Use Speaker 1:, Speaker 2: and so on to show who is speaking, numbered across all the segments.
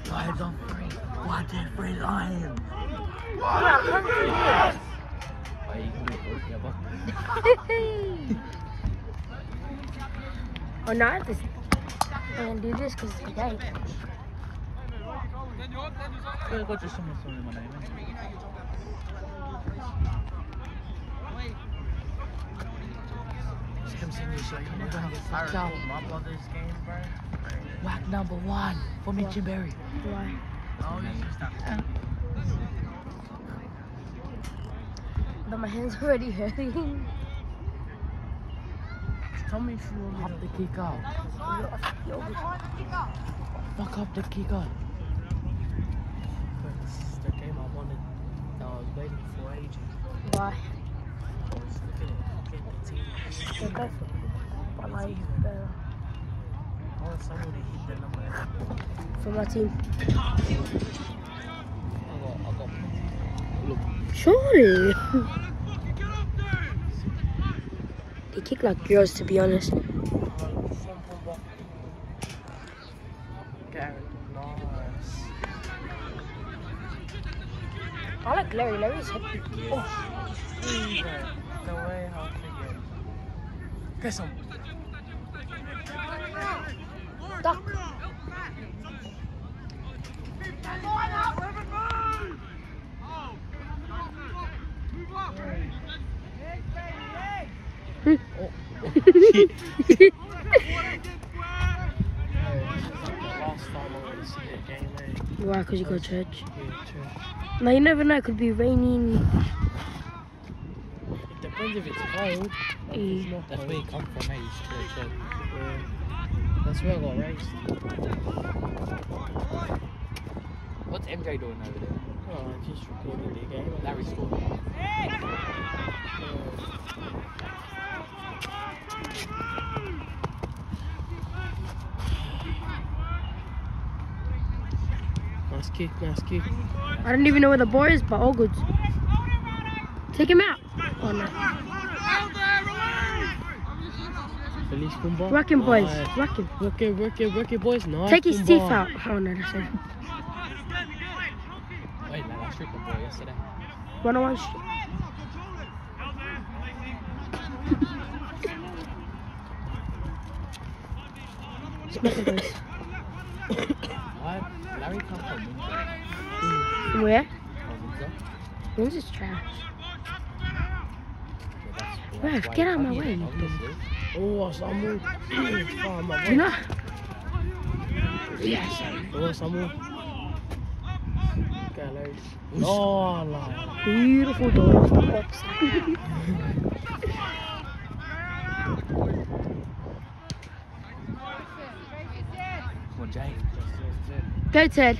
Speaker 1: Lions on 3. 1, 2, 3, Lions.
Speaker 2: Oh, no, I'm gonna do this because it's today.
Speaker 1: 이거 주시면 쏘는 거네. My brother's game, bro. Whack number 1 for Mitch and Barry.
Speaker 2: Why?
Speaker 1: Oh, you just stop.
Speaker 2: But my hands already hurting.
Speaker 1: Tell me if you want up the kick up. Fuck up the kick up. It's the game I wanted. That I was waiting for ages.
Speaker 2: Why?
Speaker 1: I was looking at the team.
Speaker 2: They're both but like better
Speaker 1: I want someone to hit the number.
Speaker 2: for my team.
Speaker 1: I got. Look.
Speaker 2: Surely. They kick like girls, to be honest.
Speaker 1: Garrett, nice.
Speaker 2: I like Larry. Larry's happy. Oh.
Speaker 1: The way how to get. Get some.
Speaker 2: Duck. Why? Because you go to church?
Speaker 1: Yeah, church.
Speaker 2: No, you never know. It could be raining.
Speaker 1: It depends if it's cold. It's not that's where you come from, mate. Church. Yeah. That's where I got raised. What's MJ doing over there? Oh, I just recorded the game. Larry scored. Nice kick, nice kick.
Speaker 2: I don't even know where the boy is, but all good. Take him out. Oh no.
Speaker 1: Feliz Kumba.
Speaker 2: Work him, boys.
Speaker 1: Nice.
Speaker 2: Work him.
Speaker 1: Work it, boys. Nice.
Speaker 2: Take his
Speaker 1: Kumba.
Speaker 2: teeth out. Oh no, that's it.
Speaker 1: Wait, man, I stripped the boy yesterday.
Speaker 2: 101. Smack the boys.
Speaker 1: Larry come from Windsor.
Speaker 2: Where?
Speaker 1: From Windsor.
Speaker 2: When's this trash?
Speaker 1: Yeah,
Speaker 2: Rev, get out of my way, you
Speaker 1: obviously. Oh, someone. Oh, my
Speaker 2: You know?
Speaker 1: Yes. Oh, someone. Okay, Larry. Oh, Larry.
Speaker 2: Beautiful doors.
Speaker 1: Come on, Jay.
Speaker 2: Go, Ted.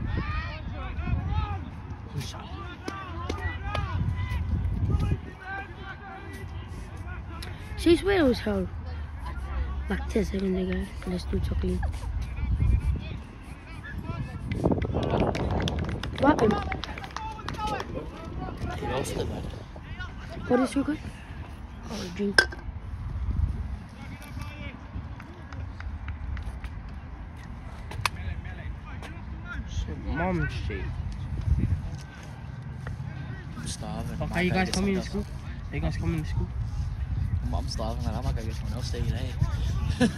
Speaker 2: She's where it was held. Like 10 seconds ago. Let's do chocolate. What happened?
Speaker 1: He lost it, man.
Speaker 2: What is so good? Oh, drink.
Speaker 1: Mom shit. I'm starving. Okay, you guys coming to school? Are you guys coming to school? I'm starving, man. I might go get someone else to eat, eh?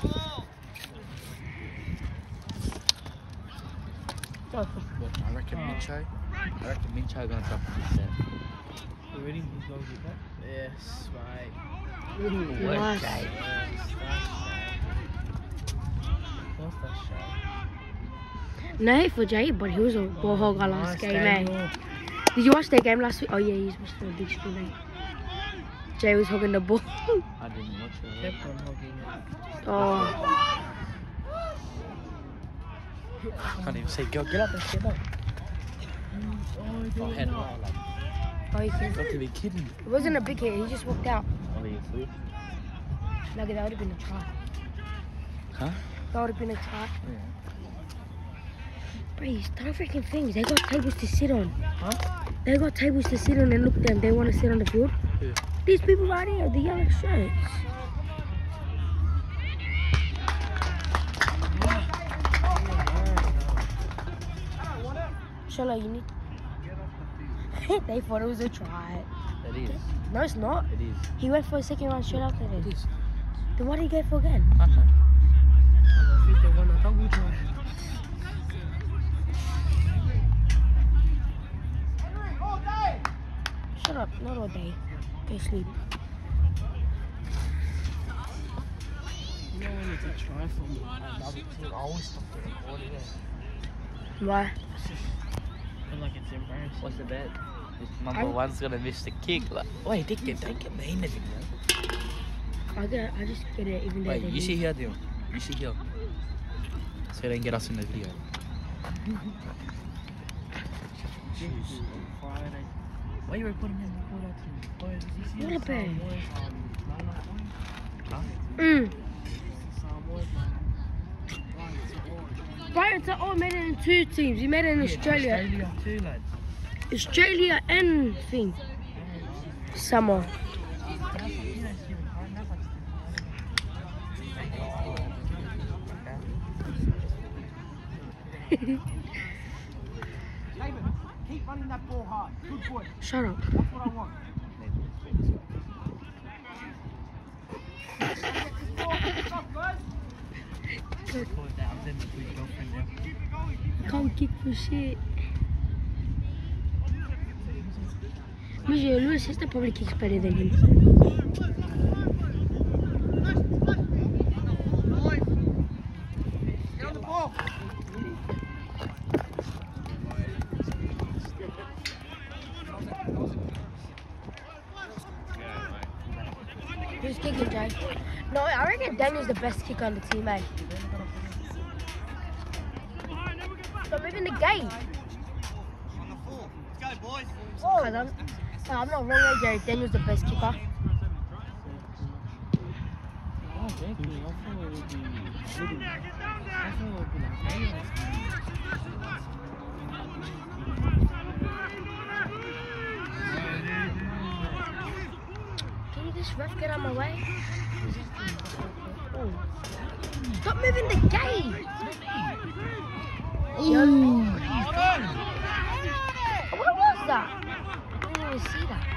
Speaker 1: I reckon Mincho. I reckon Mincho gonna drop a set. Ready? He's gonna get that? Yes, mate. Ooh,
Speaker 2: Nice.
Speaker 1: okay. What's that shot?
Speaker 2: No, for Jay, but he was a ball hogger last game, eh? Did you watch their game last week? Oh, yeah, he's watching a big screen, eh? Jay was hogging the ball.
Speaker 1: I didn't watch it. Kept on hogging it.
Speaker 2: Oh.
Speaker 1: I can't even say, go, get up and get up. Oh, head high, like.
Speaker 2: Oh, you can.
Speaker 1: Got to be kidding.
Speaker 2: It wasn't a big hit, he just walked out.
Speaker 1: Oh, you fool.
Speaker 2: Like, that would have been a try.
Speaker 1: Huh?
Speaker 2: That would have been a try.
Speaker 1: Yeah.
Speaker 2: Bro, don't freaking things. They got tables to sit on.
Speaker 1: Huh?
Speaker 2: They got tables to sit on and look at them. They want to sit on the field.
Speaker 1: Yeah.
Speaker 2: These people right here, the yellow shirts. Shola, you need. They thought it was a try.
Speaker 1: It is.
Speaker 2: No, it's not.
Speaker 1: It is.
Speaker 2: He went for a second round straight after
Speaker 1: It
Speaker 2: this.
Speaker 1: is.
Speaker 2: Then what did he go for again?
Speaker 1: I don't know.
Speaker 2: I think they won a double try. Shut up, not all day. Go sleep.
Speaker 3: You know when it's a try from another team, I always stop the recording it.
Speaker 2: Why?
Speaker 3: I feel like it's embarrassing.
Speaker 1: What's the bet? This number one's gonna miss the kick. Like, wait, don't get me in the video.
Speaker 2: I just get it even though
Speaker 1: Wait,
Speaker 2: they
Speaker 1: you
Speaker 2: lose.
Speaker 1: sit here, Dion. You sit here. So they can get us in the video.
Speaker 3: Jeez. Friday.
Speaker 1: Why are you recording him? Record that to me.
Speaker 3: Boys, did you see
Speaker 2: What a
Speaker 3: the
Speaker 2: bad.
Speaker 3: Samoas, Nana one?
Speaker 1: Huh?
Speaker 3: Samoas,
Speaker 2: Brighton to all made it in 2 teams. He made it in Australia.
Speaker 1: Australia too, lads.
Speaker 2: Australia and thing. Samoa.
Speaker 3: keep running that ball hard. Good boy.
Speaker 2: Shut up.
Speaker 3: That's what I want.
Speaker 2: Can't kick for shit. Lewis' sister probably kicks better than him.
Speaker 3: Get on the ball.
Speaker 2: Who's kicking, Jay? No, I reckon Daniel's the best kicker on the team, eh? Stop moving the game.
Speaker 3: Let's go, boys.
Speaker 2: I'm not wrong, eh, Jerry. Daniel's the best kicker.
Speaker 3: Oh, thank you. I thought it would be shooting. I thought it would be like highlights.
Speaker 2: Can you just ref get out of my way? Oh. Stop moving the game! Ooh. What was that? I didn't even see that.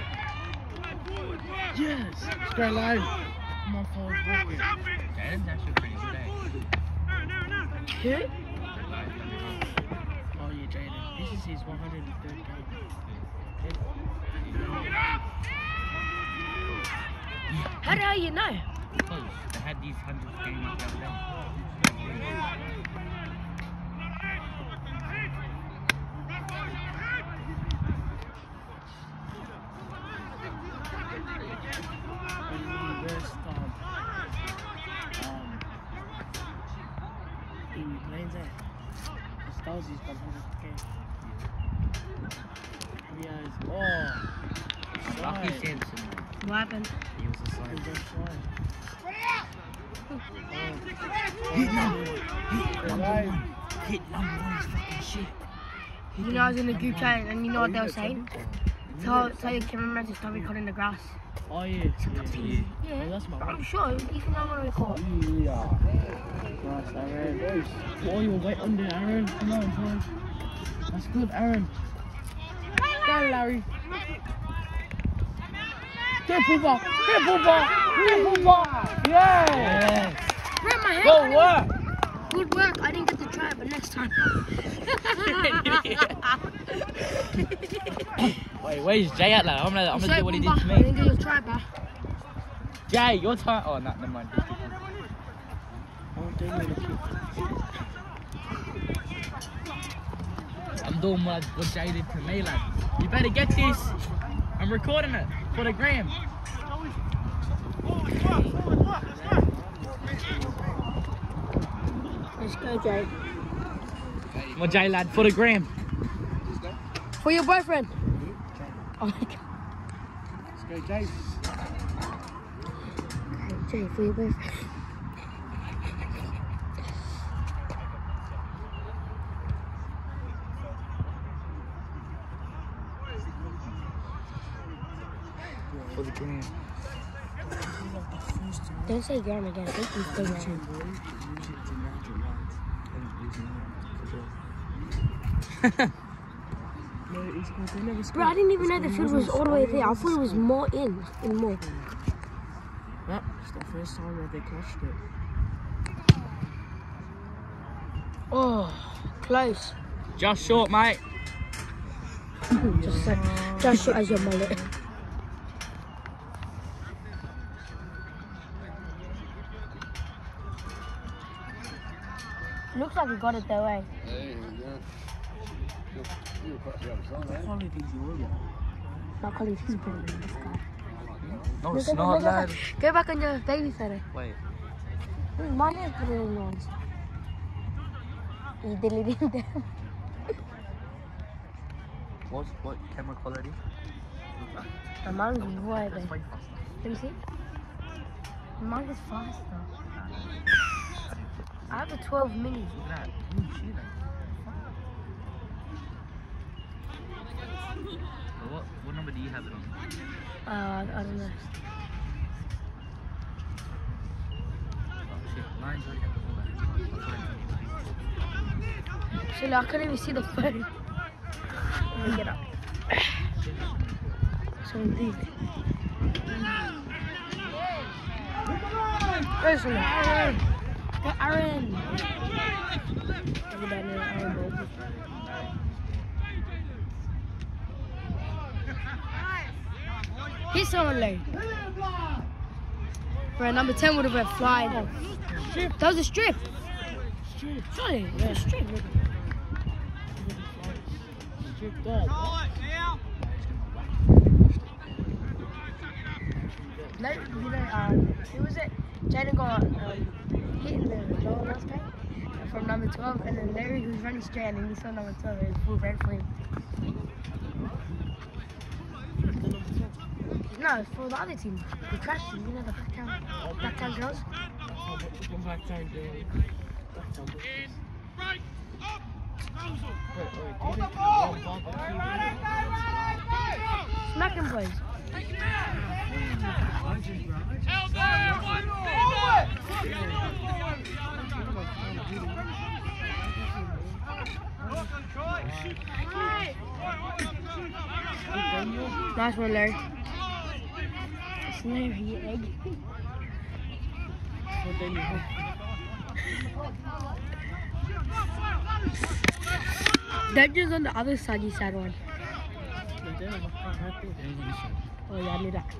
Speaker 3: Yes. Straight line. My fault.
Speaker 1: Dan's actually pretty good, eh?
Speaker 2: Who?
Speaker 3: Oh, yeah, Jaden. This is his 103rd game.
Speaker 2: How the hell you know?
Speaker 1: Because they had these 100 games the other day.
Speaker 3: In planes there. The stars is 100k. Yes. Oh.
Speaker 1: Lucky
Speaker 3: Slide.
Speaker 1: Sampson.
Speaker 2: What happened?
Speaker 1: He was a
Speaker 3: He's
Speaker 1: slide.
Speaker 3: on slide.
Speaker 1: Hit number one. Hit number one is fucking shit.
Speaker 2: You know I was in the group chat and you know what they were saying? Tell your cameraman to stop recording the grass.
Speaker 3: Oh, yeah.
Speaker 2: Yeah,
Speaker 3: Oh, that's my
Speaker 2: I'm
Speaker 3: one.
Speaker 2: sure you can have one record.
Speaker 3: Nice, Aaron. Oh, you wait under Aaron. Come on, boy. That's good, Aaron. Go, Larry. Get football. Get football. Get football. Yeah.
Speaker 2: Grab my hand.
Speaker 3: Go work.
Speaker 2: Good work. I didn't get to try it, but next time.
Speaker 1: Wait, where's Jay at? Like, I'm gonna do what he did to
Speaker 2: I
Speaker 1: me.
Speaker 2: didn't get your try, bro.
Speaker 1: Jay, your time. Oh, no, never mind. I'm doing what Jay did to me, lad. You better get this. I'm recording it for the gram.
Speaker 2: Let's go, Jay.
Speaker 1: Come on, Jay, lad, for the gram.
Speaker 2: For your boyfriend. Oh my god.
Speaker 3: Let's go, Jay.
Speaker 2: Jay, for your boyfriend.
Speaker 1: For the gram.
Speaker 2: Don't say gram again. I think you say gram. Bro, I didn't even know the field was all the way there. I thought it was more in more.
Speaker 3: Yep, it's the first time that they clutched it.
Speaker 2: Oh, close.
Speaker 1: Just short, mate.
Speaker 2: Just short as your mullet. Looks like he got it that way. Not calling he's better than this guy.
Speaker 1: No, it's not, lad.
Speaker 2: Go back on your babysitter.
Speaker 1: Wait.
Speaker 2: Mine is better than yours. You deleted them.
Speaker 1: What camera quality?
Speaker 2: Mine's way better.
Speaker 1: That's way faster.
Speaker 2: Can you see? Mine is faster. I have a 12 mini.
Speaker 1: Look at that. See that? What number do you have it on?
Speaker 2: I don't know.
Speaker 1: Oh shit, mine's already have the full.
Speaker 2: So like, I couldn't even see the phone. Let me get up. So indeed. Where's the Aaron? Go Aaron! Look at that little Aaron ball. He's someone late. Bro, number 10 would have been flying. That was a strip. Sorry, yeah, strip. Who was it? Jaden got hit in the lower last game from number 12, and then Larry, who was running straight, and then he saw number 12, and it was full red for him. No, it's for the other team. The trash team, you know, the Blacktown girls. Smack him, boys. Nice one, Larry. It's Larry, egg. That is on the other side, you said one. Oh yeah, I knew that.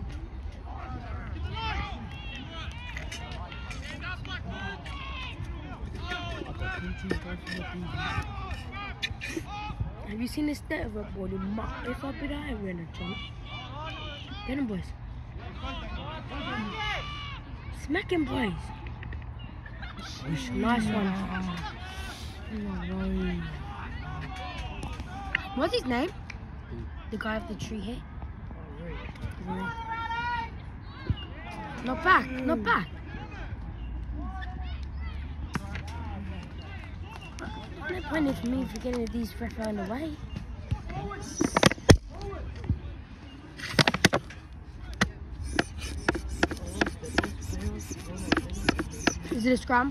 Speaker 2: Have you seen this stat of a body mark? If I put I win a jump. Get him, boys. Smack him, boys. Nice one. What's his name? The guy with the tree hair. Not back, not back. No point for me forgetting that these refs are on the way. Is it a scrum?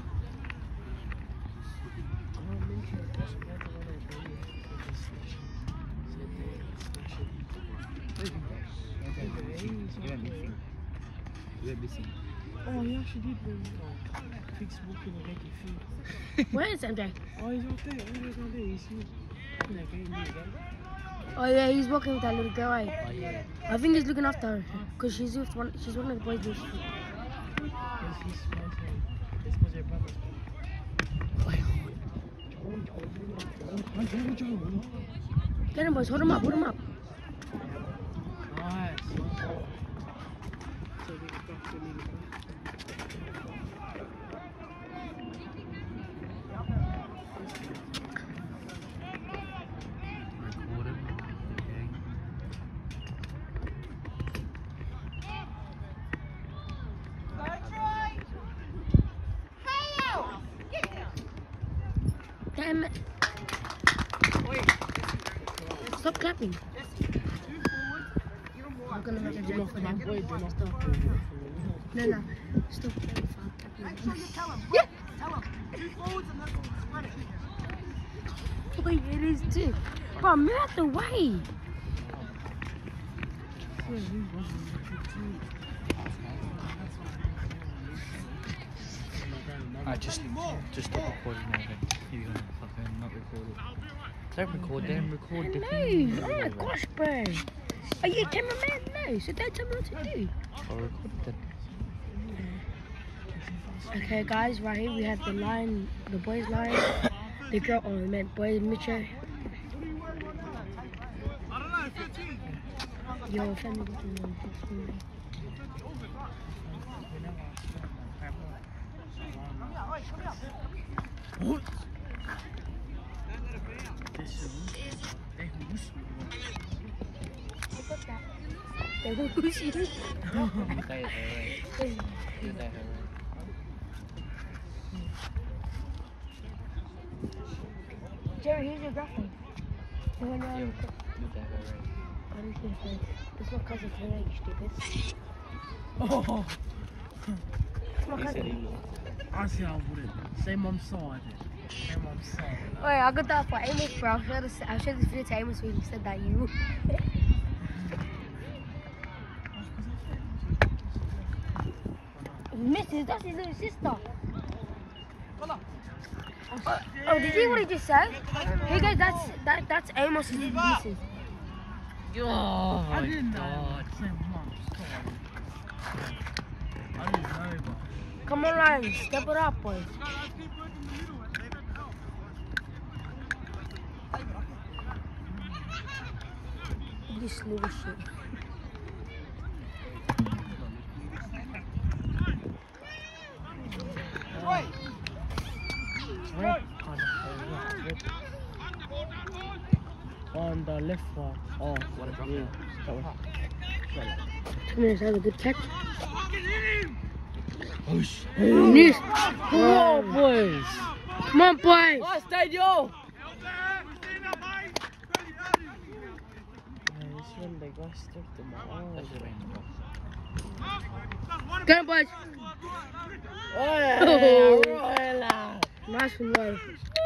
Speaker 3: Oh, he actually did bring Fix walking and make it food.
Speaker 2: Where is MJ?
Speaker 3: Oh, he's out there. Oh, he's out there. He's in that game again.
Speaker 2: Oh yeah, he's walking with that little girl, right?
Speaker 1: Oh yeah.
Speaker 2: I think he's looking after her because she's one of the boys.
Speaker 3: It's his friend's name. It's because they're brothers.
Speaker 2: Get him, boys. Hold him up. Hold him up.
Speaker 3: Nice. So they got to leave it.
Speaker 2: Damn it. Stop clapping. I'm gonna make a joke for them. No. Stop clapping. Yeah. Tell him. 2 forwards and then split it. Wait, it is too. Bro, move out the way.
Speaker 1: Just stop recording now then. You're gonna fucking not record it. Don't record them, record the thing.
Speaker 2: No, oh my gosh, bro. Are you a cameraman? No, so don't tell me what to do.
Speaker 1: I'll record it then.
Speaker 2: Okay, guys, right here we have the line, the boys' line, the girl, oh, I meant boys' Mitchell. Yo, family,
Speaker 3: What?
Speaker 2: Jerry, here's your girlfriend. You wanna
Speaker 1: Yo,
Speaker 2: I don't think so. It's my cousin Taylor, you stupid.
Speaker 3: Oh,
Speaker 2: It's my cousin.
Speaker 3: I see how would it. Same on side. Same on side.
Speaker 2: Wait, I got that for Amos, bro. I'll show this video to Amos when he said that you. Mrs. That's his little sister. Oh, did you hear what he just said? Hey guys, that's Amos' missus.
Speaker 1: Oh
Speaker 3: I
Speaker 1: my
Speaker 3: didn't know.
Speaker 1: god.
Speaker 3: Same on side. I didn't know, but.
Speaker 2: Come on, Ryan, step it up, boys. This little shit.
Speaker 3: On the left one. Oh, what a drop. Yeah.
Speaker 2: 2 minutes, that was a good catch.
Speaker 1: Oh shit.
Speaker 2: Yes.
Speaker 3: Oh, boys.
Speaker 2: Come on, boys.
Speaker 3: Oh, Stadio. This one, they got stuck to my
Speaker 1: That should have been the
Speaker 2: Get him, boys.
Speaker 3: Oh, yeah.
Speaker 2: Nice one, boys.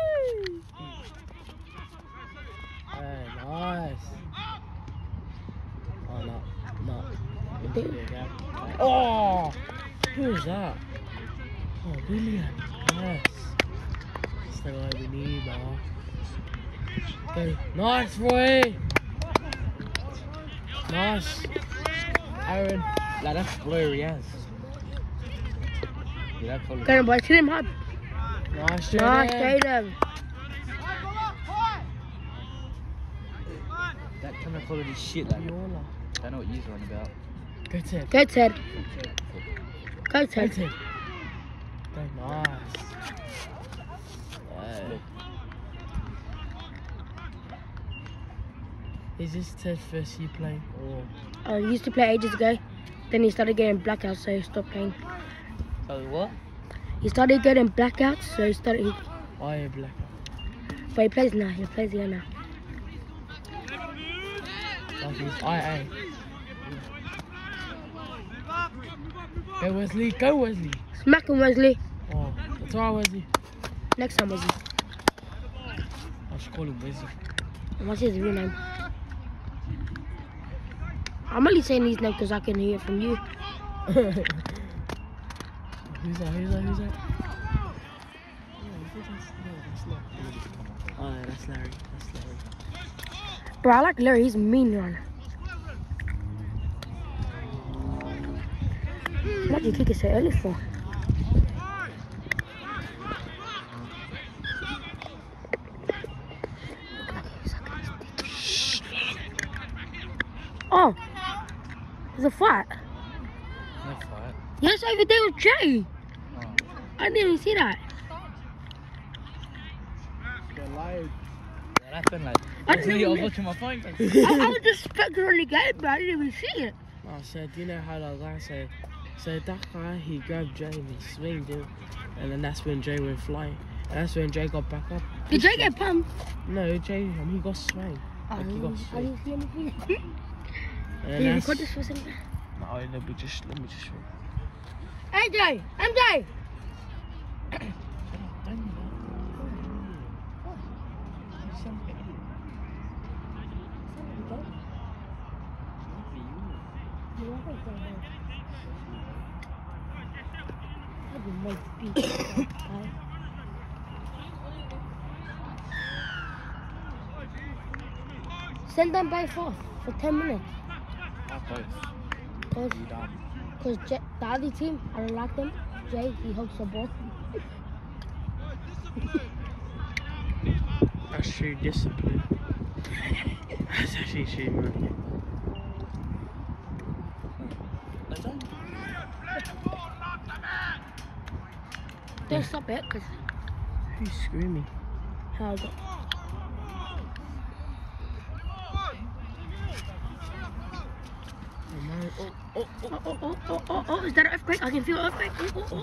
Speaker 3: Nice. Oh, no. No.
Speaker 2: They-
Speaker 3: Oh! Who is that? Oh, William. Yes. That's the guy we need, man. Okay. Nice, Roy! Nice. Aaron. Like, that's blurry as.
Speaker 1: Yeah, that colour.
Speaker 2: Get him, boys. Hit him hard.
Speaker 3: Nice,
Speaker 2: Nice,
Speaker 3: Jaden.
Speaker 2: Jaden.
Speaker 1: That kind of quality shit, like.
Speaker 3: Viola.
Speaker 1: I know what you're on about.
Speaker 3: Go Ted.
Speaker 2: Go, Ted. Go,
Speaker 3: Go
Speaker 2: Ted.
Speaker 3: Ted. Go, nice. Is this Ted's first year playing? Or
Speaker 2: Oh, he used to play ages ago. Then he started getting blackouts, so he stopped playing.
Speaker 1: So what?
Speaker 2: He started getting blackouts, so he started.
Speaker 3: I am black.
Speaker 2: But he plays now. He plays here now.
Speaker 3: Like he's IA. Go Wesley, go Wesley.
Speaker 2: Smack him, Wesley.
Speaker 3: Oh, that's alright Wesley.
Speaker 2: Next time, Wesley.
Speaker 3: I should call him Wesley.
Speaker 2: What's his real name? I'm only saying his name because I can hear it from you.
Speaker 3: Who's that? Who's that? Who's that? Oh, that's Larry. That's Larry.
Speaker 2: Bro, I like Larry. He's a mean one. What did you kick it so early for? Oh, there's a fight.
Speaker 1: No fight.
Speaker 2: Yes, over there with Jay.
Speaker 1: Oh.
Speaker 2: I didn't even see that.
Speaker 3: They're live.
Speaker 1: What happened, like?
Speaker 2: I
Speaker 1: Actually, I was
Speaker 2: didn't-
Speaker 1: watching my phone.
Speaker 2: I was just spectating on the game, but I didn't even see it.
Speaker 3: I said, you know how that guy said, so that guy, he grabbed Jay and he swinged him, and then that's when Jay went flying. And that's when Jay got back up.
Speaker 2: Did Jay get pumped?
Speaker 3: No, Jay, he got swung. Like he got
Speaker 2: I
Speaker 3: swung.
Speaker 2: didn't see anything.
Speaker 3: And
Speaker 2: Can you
Speaker 3: that's...
Speaker 2: record this for a second?
Speaker 3: No, let me just show.
Speaker 2: MJ! MJ! Send them both off for 10 minutes.
Speaker 1: Not both.
Speaker 2: Because
Speaker 1: You done.
Speaker 2: the other team, I don't like them. Jay, he hopes the ball.
Speaker 3: That's true discipline. That's actually true, man.
Speaker 2: Don't stop it, because
Speaker 3: Who's screaming?
Speaker 2: how's it? Oh, is that an earthquake? I can feel an earthquake.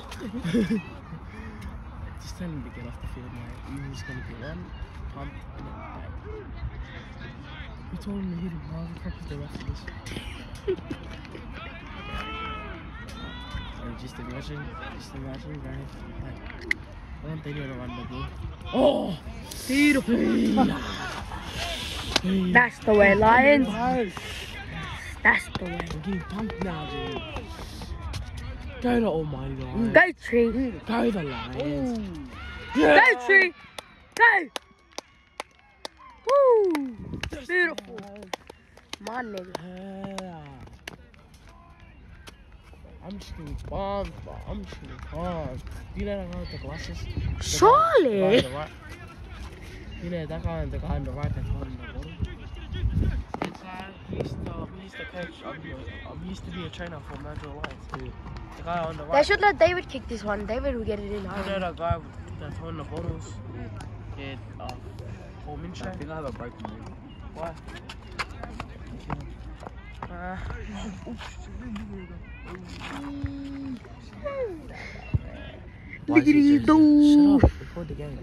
Speaker 3: Just tell him to get off the field, mate. He's gonna get one pump and then back. We told him to hit him hard. The fuck is the rest of this? Just imagine, right? Like, I don't think they're gonna run the ball. Oh! Beautiful!
Speaker 2: That's the way, Lions.
Speaker 3: Nice.
Speaker 2: That's the way.
Speaker 3: We're getting pumped now, dude. Go the almighty Lions.
Speaker 2: Go, Tree.
Speaker 3: Go the Lions.
Speaker 2: Go, Tree. Go. Woo. Beautiful. My nigga.
Speaker 3: Yeah. I'm just getting bombed, bro. I'm just getting bombed. You know that guy with the glasses?
Speaker 2: Surely.
Speaker 3: The guy on the right. You know that guy, the guy on the right that's holding the bottle? He used to coach. He used to be a trainer for Mandrill Lions. The guy on the right.
Speaker 2: They should let David kick this one. David will get it in.
Speaker 3: You know that guy that's holding the bottles? Yeah, for Mincho.
Speaker 1: I think I have a broken leg.
Speaker 3: Why?
Speaker 1: Why is he doing
Speaker 3: Shut up before the game.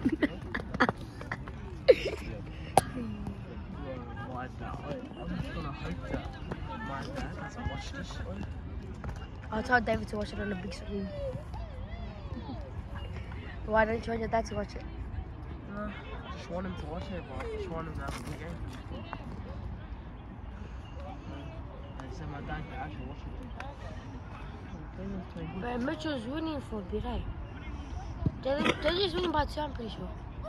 Speaker 3: My dad, I'm just gonna hope that my dad doesn't watch this one.
Speaker 2: I'll tell David to watch it on the big screen. Why don't you want your dad to watch it?
Speaker 3: I just want him to watch it, but I just want him to have a good game. I said my dad can actually watch it.
Speaker 2: But Mitchell's winning for a bit, eh? They're just winning by 2, I'm pretty sure.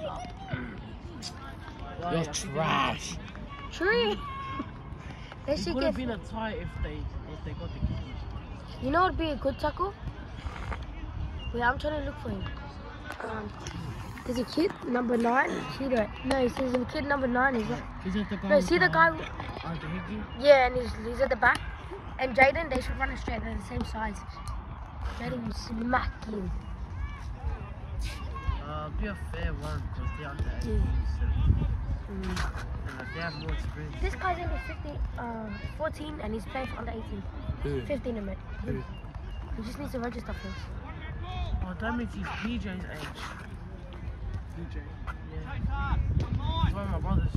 Speaker 3: You're trash.
Speaker 2: True. They
Speaker 3: It
Speaker 2: should
Speaker 3: could
Speaker 2: get.
Speaker 3: have been a tie if they got the key.
Speaker 2: You know what would be a good tackle? Wait, I'm trying to look for him. There's a kid, number 9. See that? No, there's a kid number 9. Is that?
Speaker 3: Is that the guy?
Speaker 2: No, see the guy?
Speaker 3: The Higgy?
Speaker 2: Yeah, and he's at the back. And Jaden, they should run it straight. They're the same size. Jaden will smack you.
Speaker 3: Be a fair one because they're under 18. And they have more experience.
Speaker 2: This guy's under 14 and he's playing for under 18.
Speaker 3: Who?
Speaker 2: 15 a minute.
Speaker 3: Who?
Speaker 2: He just needs to register first.
Speaker 3: Oh, that means he's PJ's age. PJ? Yeah. He's one of my brothers.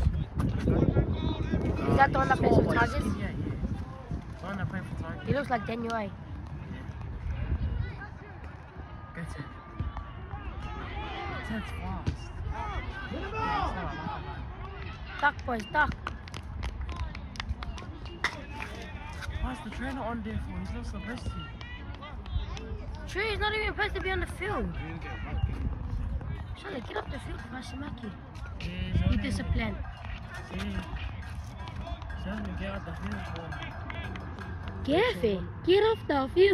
Speaker 2: Is that the one that plays for Tigers?
Speaker 3: Yeah. The one that plays for Tigers.
Speaker 2: He looks like Daniel A.
Speaker 3: Get it. That's fast.
Speaker 2: Duck, boys, duck.
Speaker 3: Why's the trainer on there for? He's not supposed to.
Speaker 2: True, he's not even supposed to be on the field. Charlie, get off the field, Mashimaki. Be disciplined.
Speaker 3: See? Tell me get out the field, boy.
Speaker 2: Get off the field.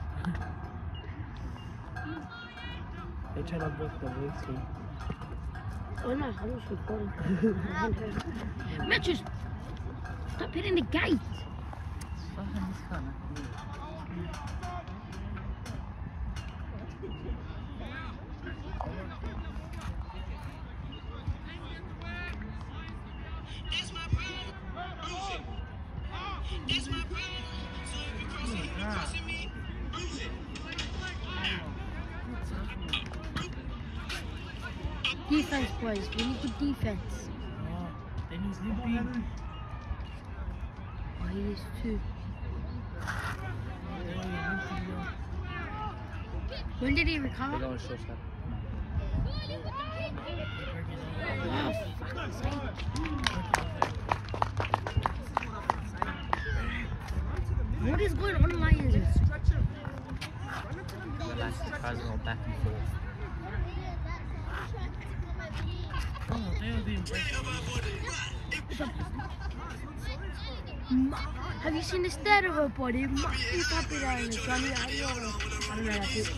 Speaker 3: They trying to book the whole team.
Speaker 2: Oh no, I was recording. Matches! Stop hitting the gate! Defense, boys. We need good defense.
Speaker 3: Oh, then he's limping.
Speaker 2: Oh, he is too. When did he recover?
Speaker 1: They're going short step.
Speaker 2: Oh, fuck's sake. What is going on in my ears?
Speaker 1: Relax, the guys are going back and forth.
Speaker 3: Oh, they're being breakable.
Speaker 2: Have you seen the state of her body? He's happy that in Johnny. I don't know that it.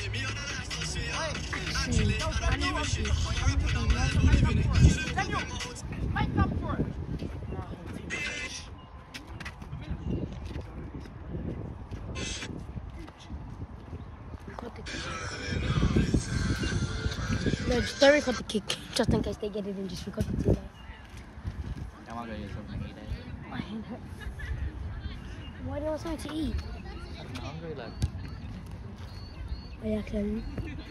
Speaker 3: Make up for it.
Speaker 2: No, just don't record the kick, just in case they get it and just record the team.
Speaker 1: I want to go get something to eat.
Speaker 2: Why do you want something to eat?
Speaker 1: I'm hungry, like.
Speaker 2: Oh yeah, Chloe.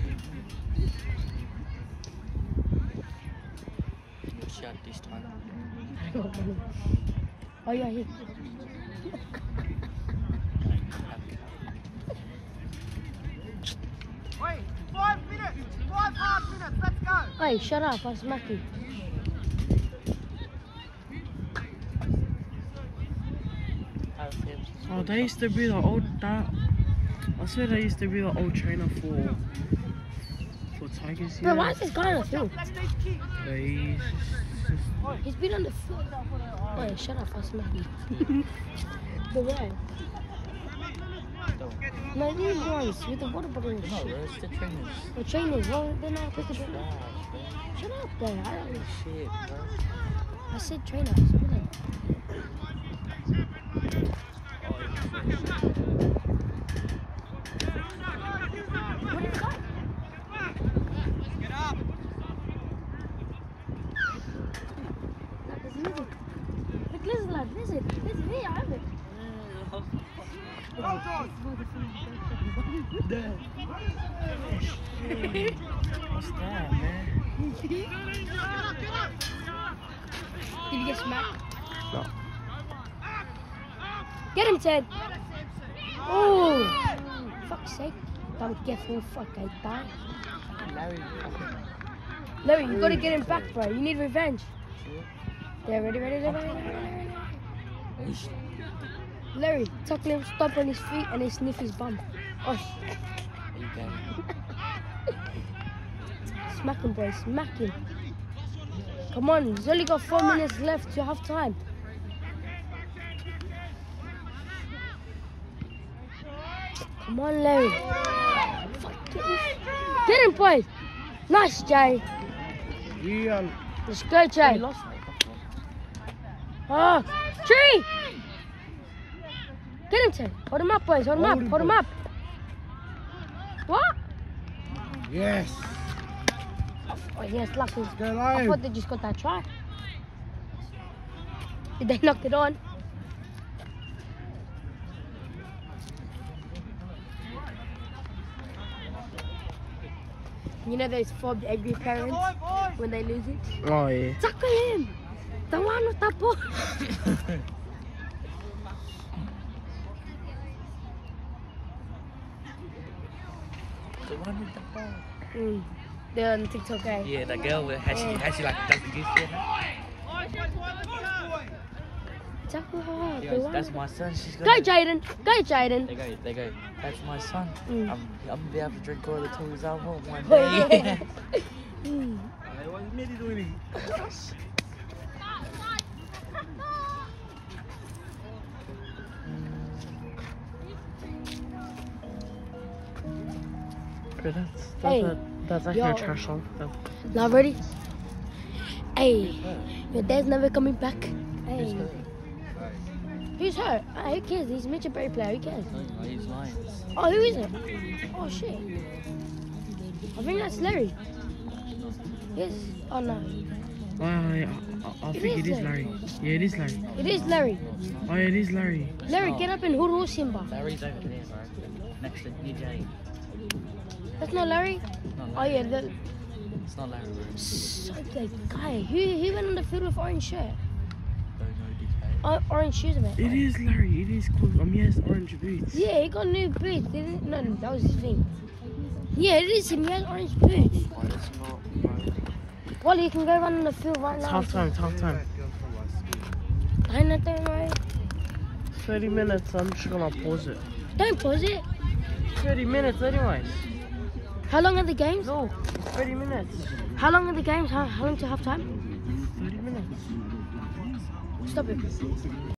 Speaker 1: You'll shut this time.
Speaker 2: Oh yeah, here.
Speaker 3: Wait, 5 minutes! 5 hard minutes, let's go!
Speaker 2: Hey, shut up, I'll smack you.
Speaker 3: Oh, they used to be the old I swear they used to be the old trainer for Tigers.
Speaker 2: Bro, why is this guy on the field? He's been on the field. Oh yeah, shut up, I'll smack you. The way. No, these ones with the water bottle and
Speaker 1: No,
Speaker 2: shit.
Speaker 1: where's the trainers?
Speaker 2: The trainers, well, they're not supposed to be.
Speaker 1: Trash,
Speaker 2: Shut up there, I don't
Speaker 1: bro. Shit, bro.
Speaker 2: I said trainers, what are they? What is that?
Speaker 3: Get up!
Speaker 2: Look, listen, lad, listen, here, I have it.
Speaker 3: Hold on! What's that, man?
Speaker 2: Did you get smacked?
Speaker 3: No.
Speaker 2: Get him, Ted. Oh, fuck's sake. Don't get full fuck, I die. Larry, you gotta get him back, bro. You need revenge. Yeah, ready. Larry, tackle him, stomp on his feet, and then sniff his bum. Oh,
Speaker 1: Okay.
Speaker 2: smack him, boys, smack him. Come on, he's only got 4 minutes left to half time. Come on, Larry. Get him, boys. Nice, Jay. Let's go, Jay. Oh, Tree! Get him, Ted. Hold him up, boys. Hold him up. What?
Speaker 3: Yes!
Speaker 2: Oh, yes, lucky.
Speaker 3: Go
Speaker 2: I
Speaker 3: live!
Speaker 2: thought they just got that try. Did they knock it on? You know those fobbed angry parents when they lose it?
Speaker 3: Oh, yeah.
Speaker 2: Tackle him! The one with the ball!
Speaker 1: The one with the ball.
Speaker 2: They're on TikTok, eh?
Speaker 1: Yeah, that girl with has she like does the goose shit?
Speaker 2: Tackle her.
Speaker 1: Yes, that's my son. She's
Speaker 2: Go,
Speaker 1: gonna.
Speaker 2: Jaden! Go, Jaden!
Speaker 1: They go. That's my son.
Speaker 2: Mm.
Speaker 1: I'm gonna be able to drink all the toys I want one
Speaker 2: Oh,
Speaker 1: day.
Speaker 2: yeah. Mm. Hey,
Speaker 3: that's actually
Speaker 2: yo.
Speaker 3: a trash song.
Speaker 2: Now ready? Hey, your dad's never coming back. Hey. Who's hurt? Who cares? He's a Mitchell Berry player. Who cares?
Speaker 1: No, he's lying.
Speaker 2: Oh, who is it? Oh, shit. I think that's Larry. Yes. Oh, no.
Speaker 3: I think it is Larry. Yeah, it is Larry.
Speaker 2: It is Larry.
Speaker 3: Oh, yeah, it is Larry.
Speaker 2: Larry, get up and hurl Simba.
Speaker 1: Larry's over there, bro. Next to DJ.
Speaker 2: That's not Larry?
Speaker 1: Not
Speaker 2: Oh,
Speaker 1: Larry.
Speaker 2: yeah. The,
Speaker 1: It's not Larry, bro.
Speaker 2: so the guy. Who went on the field with orange shirt?
Speaker 1: Don't know DK.
Speaker 2: Orange shoes, man.
Speaker 3: It is Larry. It is cool. He has orange boots.
Speaker 2: Yeah, he got new boots. Didn't? No, that was his thing. Yeah, it is him. He has orange boots.
Speaker 1: Oh, it's not, bro.
Speaker 2: Well, you can go run on the field right
Speaker 3: It's
Speaker 2: now.
Speaker 3: half time. It's half time.
Speaker 2: I know, don't worry.
Speaker 3: 30 minutes, I'm just gonna pause it.
Speaker 2: Don't pause it.
Speaker 3: 30 minutes anyways.
Speaker 2: How long are the games?
Speaker 3: No, 30 minutes.
Speaker 2: How long are the games? How long to half time?
Speaker 3: 30 minutes.
Speaker 2: Stop it.